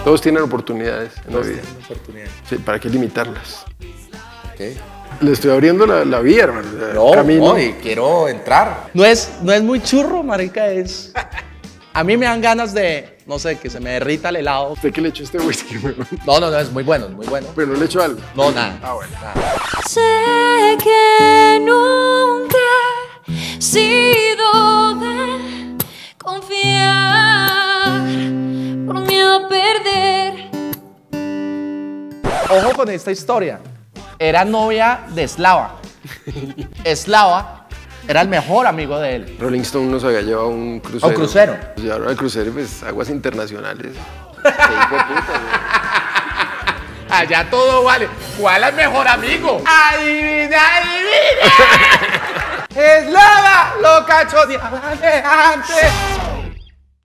Todos tienen oportunidades en la Todos vida. tienen oportunidades. Sí, ¿para qué limitarlas? Ok. Le estoy abriendo la vía, hermano. El No, camino. no, y quiero entrar. No es muy churro, marica, es... A mí me dan ganas de, no sé, que se me derrita el helado. ¿Usted qué le echó este whisky, weón? No, es muy bueno, es muy bueno. Pero no le echó algo. No, nada. Ah, bueno. Sé que nunca he sido de confiar por miedo a perder. Ojo con esta historia. Era novia de Slava. Slava era el mejor amigo de él. Rolling Stone nos había llevado a un crucero. ¿A un crucero? Nos llevaron al crucero, pues, aguas internacionales. Qué hijo de puta, weón. Allá todo vale. ¿Cuál es el mejor amigo? ¡Adivina, adivina! ¡Eslava! ¡Lo cachoteaba de antes!